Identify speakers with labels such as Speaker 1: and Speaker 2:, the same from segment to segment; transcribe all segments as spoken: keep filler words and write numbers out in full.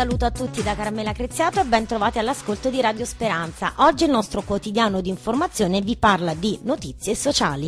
Speaker 1: saluto a tutti da Carmela Creziato e ben trovati all'ascolto di Radio Speranza. Oggi il nostro quotidiano di informazione vi parla di notizie sociali.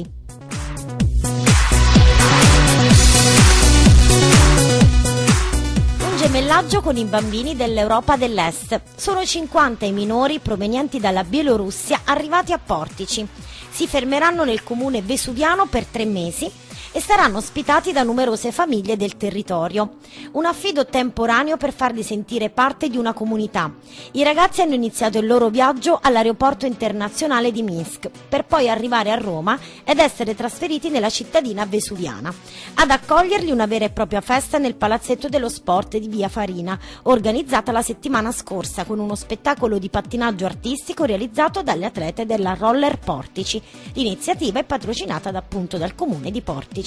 Speaker 1: Un gemellaggio con i bambini dell'Europa dell'Est. Sono cinquanta i minori provenienti dalla Bielorussia arrivati a Portici. Si fermeranno nel comune vesuviano per tre mesi e saranno ospitati da numerose famiglie del territorio. Un affido temporaneo per farli sentire parte di una comunità. I ragazzi hanno iniziato il loro viaggio all'aeroporto internazionale di Minsk, per poi arrivare a Roma ed essere trasferiti nella cittadina vesuviana. Ad accoglierli una vera e propria festa nel Palazzetto dello Sport di Via Farina, organizzata la settimana scorsa con uno spettacolo di pattinaggio artistico realizzato dalle atlete della Roller Portici. L'iniziativa è patrocinata da, appunto dal comune di Portici.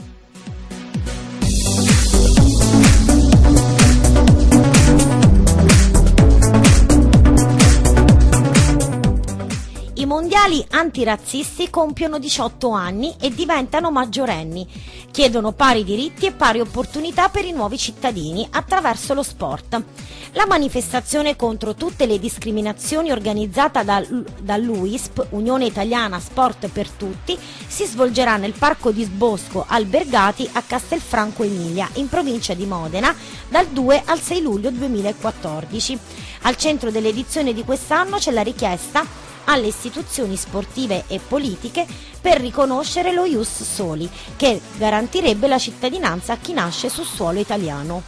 Speaker 1: I mondiali antirazzisti compiono diciotto anni e diventano maggiorenni. Chiedono pari diritti e pari opportunità per i nuovi cittadini attraverso lo sport. La manifestazione contro tutte le discriminazioni organizzata dall'U I S P, Unione Italiana Sport per Tutti, si svolgerà nel Parco di Bosco Albergati a Castelfranco Emilia, in provincia di Modena, dal due al sei luglio duemilaquattordici. Al centro dell'edizione di quest'anno c'è la richiesta alle istituzioni sportive e politiche per riconoscere lo Ius Soli, che garantirebbe la cittadinanza a chi nasce sul suolo italiano.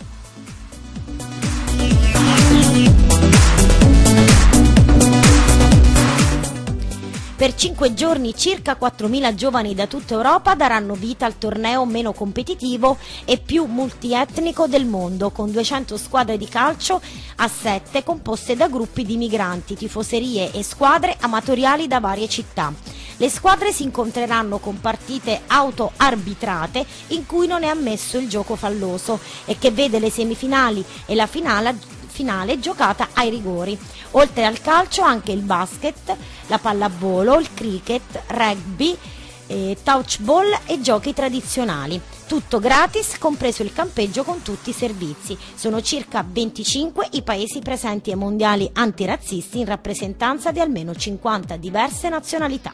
Speaker 1: Per cinque giorni circa quattromila giovani da tutta Europa daranno vita al torneo meno competitivo e più multietnico del mondo, con duecento squadre di calcio a sette composte da gruppi di migranti, tifoserie e squadre amatoriali da varie città. Le squadre si incontreranno con partite auto-arbitrate in cui non è ammesso il gioco falloso e che vede le semifinali e la finale finale giocata ai rigori. Oltre al calcio anche il basket, la pallavolo, il cricket, rugby, eh, touchball e giochi tradizionali. Tutto gratis, compreso il campeggio con tutti i servizi. Sono circa venticinque i paesi presenti ai mondiali antirazzisti in rappresentanza di almeno cinquanta diverse nazionalità.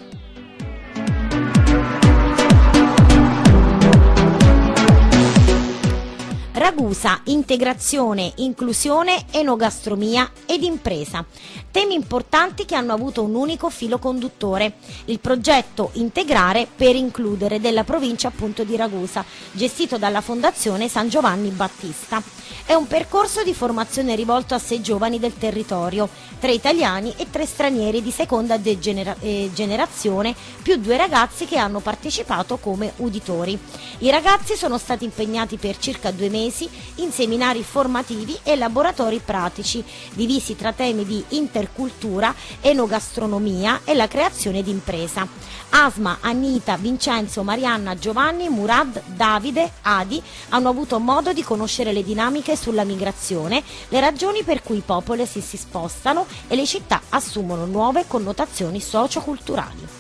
Speaker 1: Ragusa, integrazione, inclusione, enogastronomia ed impresa. Temi importanti che hanno avuto un unico filo conduttore, il progetto Integrare per Includere della provincia appunto di Ragusa, gestito dalla Fondazione San Giovanni Battista. È un percorso di formazione rivolto a sei giovani del territorio, tre italiani e tre stranieri di seconda degenera- eh, generazione, più due ragazzi che hanno partecipato come uditori. I ragazzi sono stati impegnati per circa due mesi in seminari formativi e laboratori pratici, divisi tra temi di intercultura, enogastronomia e la creazione di impresa. Asma, Anita, Vincenzo, Marianna, Giovanni, Murad, Davide, Adi hanno avuto modo di conoscere le dinamiche sulla migrazione, le ragioni per cui i popoli si, si spostano e le città assumono nuove connotazioni socioculturali.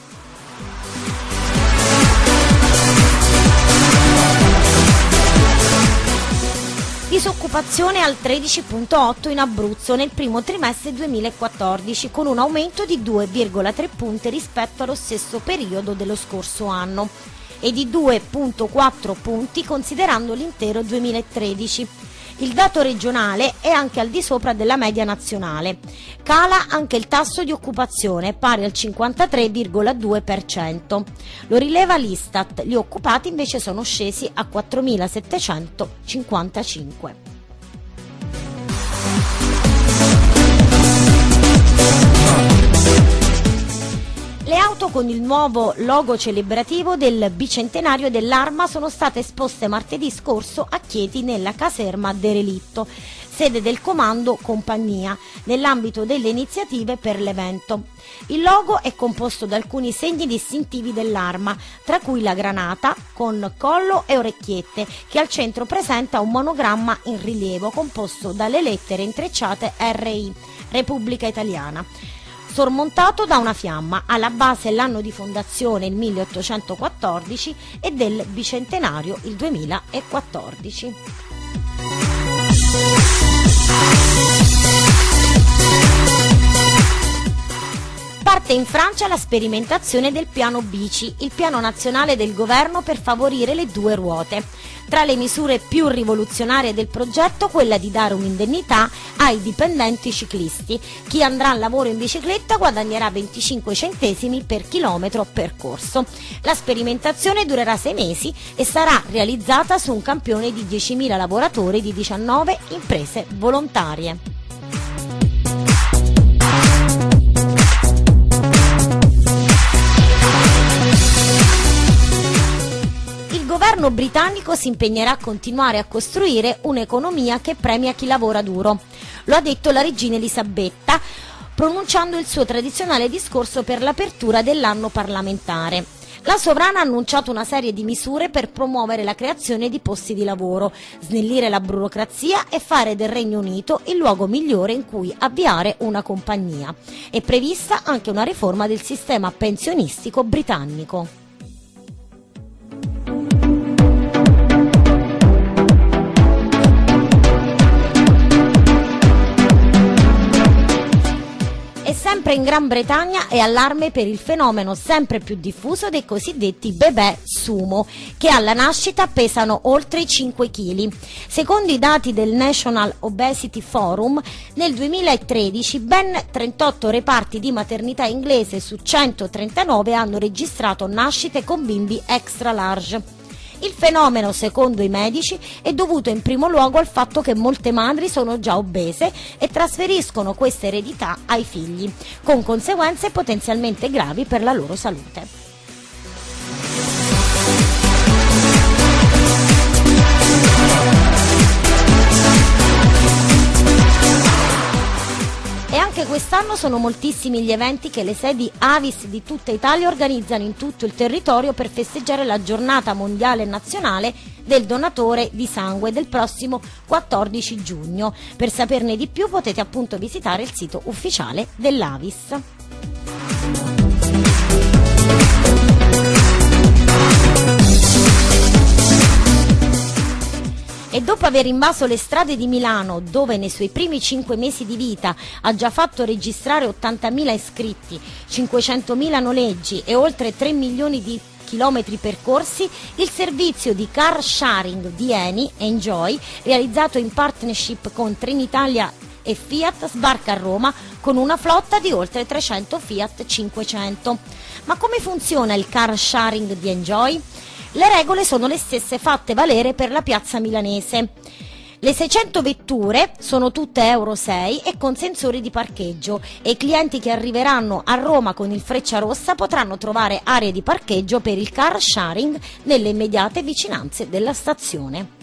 Speaker 1: Disoccupazione al tredici virgola otto in Abruzzo nel primo trimestre duemilaquattordici, con un aumento di due virgola tre punti rispetto allo stesso periodo dello scorso anno e di due virgola quattro punti considerando l'intero duemilatredici. Il dato regionale è anche al di sopra della media nazionale. Cala anche il tasso di occupazione, pari al cinquantatré virgola due per cento. Lo rileva l'Istat, gli occupati invece sono scesi a quattromilasettecentocinquantacinque. Le auto con il nuovo logo celebrativo del bicentenario dell'Arma sono state esposte martedì scorso a Chieti nella caserma Derelitto, sede del comando compagnia, nell'ambito delle iniziative per l'evento. Il logo è composto da alcuni segni distintivi dell'Arma, tra cui la granata con collo e orecchiette, che al centro presenta un monogramma in rilievo composto dalle lettere intrecciate R I, Repubblica Italiana, sormontato da una fiamma. Alla base l'anno di fondazione, il milleottocentoquattordici, e del bicentenario, il duemilaquattordici. Parte in Francia la sperimentazione del piano bici, il piano nazionale del governo per favorire le due ruote. Tra le misure più rivoluzionarie del progetto, quella di dare un'indennità ai dipendenti ciclisti. Chi andrà al lavoro in bicicletta guadagnerà venticinque centesimi per chilometro percorso. La sperimentazione durerà sei mesi e sarà realizzata su un campione di diecimila lavoratori di diciannove imprese volontarie. Il governo britannico si impegnerà a continuare a costruire un'economia che premia chi lavora duro. Lo ha detto la regina Elisabetta pronunciando il suo tradizionale discorso per l'apertura dell'anno parlamentare. La sovrana ha annunciato una serie di misure per promuovere la creazione di posti di lavoro, snellire la burocrazia e fare del Regno Unito il luogo migliore in cui avviare una compagnia. È prevista anche una riforma del sistema pensionistico britannico. Sempre in Gran Bretagna è allarme per il fenomeno sempre più diffuso dei cosiddetti bebè sumo, che alla nascita pesano oltre i cinque chili. Secondo i dati del National Obesity Forum, nel duemilatredici ben trentotto reparti di maternità inglese su centotrentanove hanno registrato nascite con bimbi extra large. Il fenomeno, secondo i medici, è dovuto in primo luogo al fatto che molte madri sono già obese e trasferiscono questa eredità ai figli, con conseguenze potenzialmente gravi per la loro salute. E anche quest'anno sono moltissimi gli eventi che le sedi Avis di tutta Italia organizzano in tutto il territorio per festeggiare la giornata mondiale e nazionale del donatore di sangue del prossimo quattordici giugno. Per saperne di più potete appunto visitare il sito ufficiale dell'Avis. E dopo aver invaso le strade di Milano, dove nei suoi primi cinque mesi di vita ha già fatto registrare ottantamila iscritti, cinquecentomila noleggi e oltre tre milioni di chilometri percorsi, il servizio di car sharing di Eni, Enjoy, realizzato in partnership con Trenitalia e Fiat, sbarca a Roma con una flotta di oltre trecento Fiat cinquecento. Ma come funziona il car sharing di Enjoy? Le regole sono le stesse fatte valere per la piazza milanese. Le seicento vetture sono tutte Euro sei e con sensori di parcheggio e i clienti che arriveranno a Roma con il Frecciarossa potranno trovare aree di parcheggio per il car sharing nelle immediate vicinanze della stazione.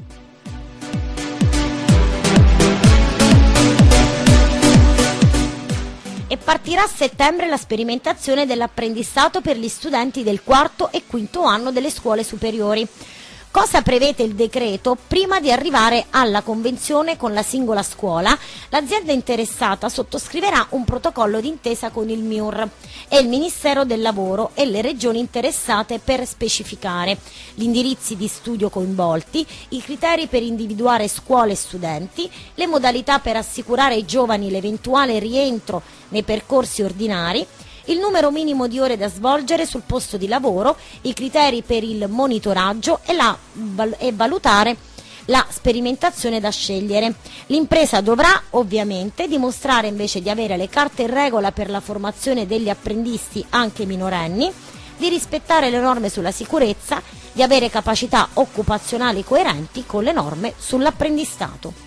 Speaker 1: E partirà a settembre la sperimentazione dell'apprendistato per gli studenti del quarto e quinto anno delle scuole superiori. Cosa prevede il decreto? Prima di arrivare alla convenzione con la singola scuola, l'azienda interessata sottoscriverà un protocollo d'intesa con il M I U R e il Ministero del Lavoro e le regioni interessate per specificare gli indirizzi di studio coinvolti, i criteri per individuare scuole e studenti, le modalità per assicurare ai giovani l'eventuale rientro nei percorsi ordinari, il numero minimo di ore da svolgere sul posto di lavoro, i criteri per il monitoraggio e, la, e valutare la sperimentazione da scegliere. L'impresa dovrà ovviamente dimostrare invece di avere le carte in regola per la formazione degli apprendisti anche minorenni, di rispettare le norme sulla sicurezza, di avere capacità occupazionali coerenti con le norme sull'apprendistato.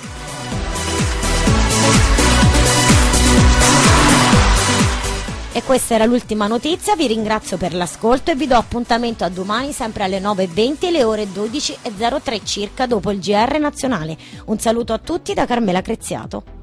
Speaker 1: E questa era l'ultima notizia, vi ringrazio per l'ascolto e vi do appuntamento a domani sempre alle nove e venti e le ore dodici e zero tre circa dopo il G R nazionale. Un saluto a tutti da Carmela Creziato.